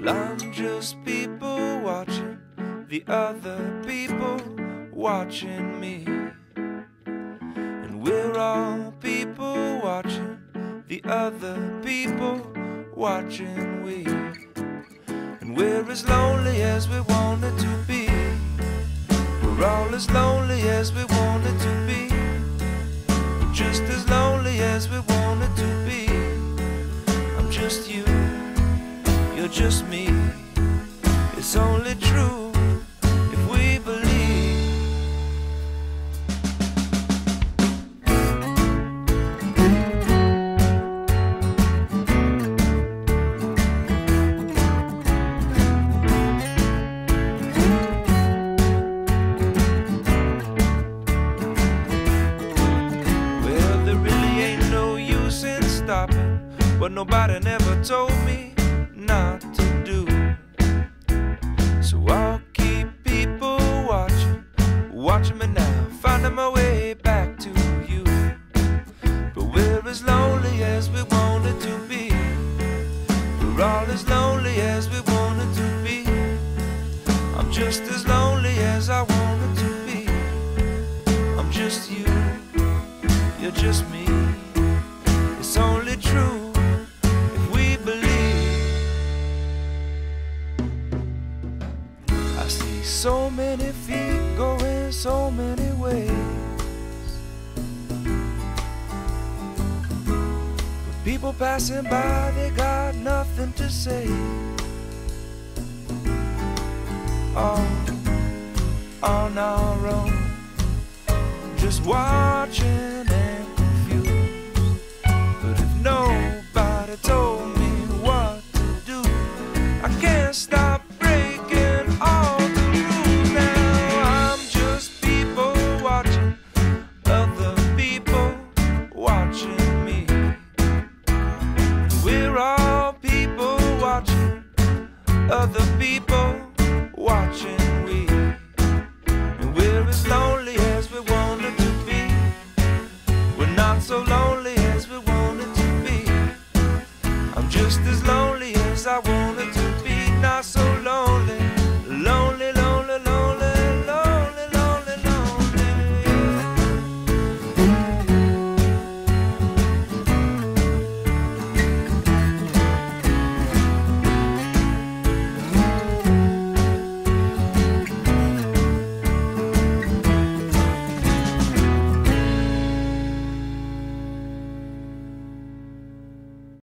I'm just people watching the other people watching me. And we're all people watching the other people watching we. And we're as lonely as we wanted to be. We're all as lonely as we wanted to be. We're just as lonely as we wanted to be. I'm just you, you're just me. It's only true if we believe. Well, there really ain't no use in stopping what nobody never told me not to do. So I'll keep people watching me now, finding my way back to you. But we're as lonely as we wanted to be. We're all as lonely as we wanted to be. I'm just as lonely as I wanted to be. I'm just you, you're just me. It's only true if we believe. I see so many feet going so many ways, with people passing by, they got nothing to say. All on our own, just watching and confused. But if nobody told me what to do, I can't stop breaking all the rules. Now I'm just people watching other people watching me. We're all people watching other people